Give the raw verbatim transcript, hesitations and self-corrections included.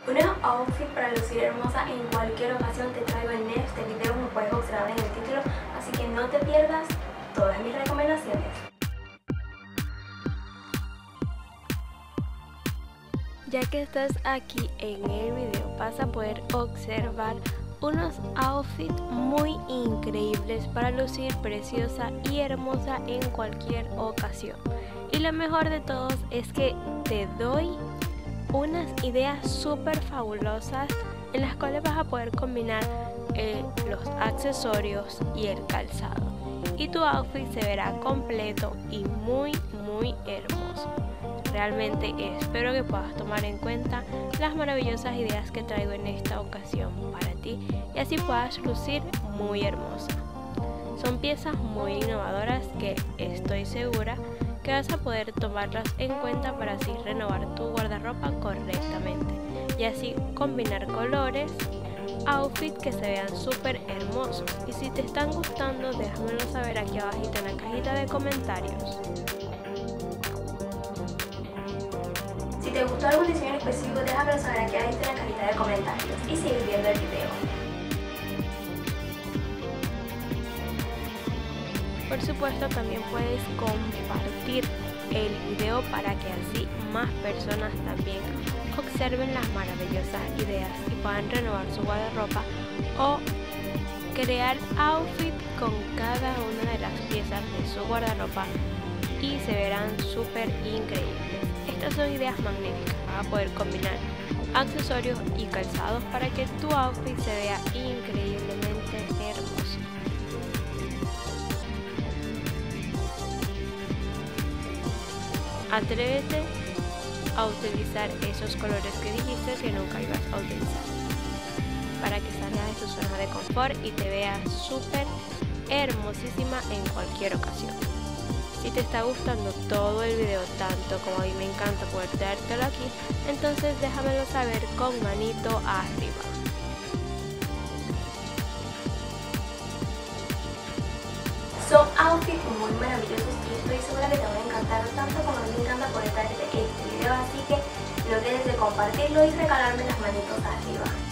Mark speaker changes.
Speaker 1: Una outfit para lucir hermosa en cualquier ocasión te traigo en este video, como puedes observar en el título, así que no te pierdas todas mis recomendaciones. Ya que estás aquí en el video, vas a poder observar unos outfits muy increíbles para lucir preciosa y hermosa en cualquier ocasión. Y lo mejor de todos es que te doy unas ideas súper fabulosas en las cuales vas a poder combinar eh, los accesorios y el calzado, y tu outfit se verá completo y muy muy hermoso. Realmente espero que puedas tomar en cuenta las maravillosas ideas que traigo en esta ocasión para ti y así puedas lucir muy hermosa. Son piezas muy innovadoras que estoy segura que vas a poder tomarlas en cuenta para así renovar tu guardarropa correctamente y así combinar colores, outfits que se vean súper hermosos. Y si te están gustando, déjamelo saber aquí abajito en la cajita de comentarios. Si te gustó algún diseño en específico, déjamelo saber aquí abajito en la cajita de comentarios y sigue viendo el video. Por supuesto, también puedes compartir el video para que así más personas también observen las maravillosas ideas y puedan renovar su guardarropa o crear outfit con cada una de las piezas de su guardarropa y se verán súper increíbles. Estas son ideas magníficas. Vas a poder combinar accesorios y calzados para que tu outfit se vea increíblemente hermoso. Atrévete a utilizar esos colores que dijiste que nunca ibas a utilizar para que salgas de tu zona de confort y te veas súper hermosísima en cualquier ocasión. Si te está gustando todo el video tanto como a mí me encanta poder traértelo aquí, entonces déjamelo saber con manito arriba. Son outfits muy maravillosos y estoy segura que te van a encantar tanto como a mí me encanta poder traerte este video, así que no dejes de compartirlo y regalarme las manitos arriba.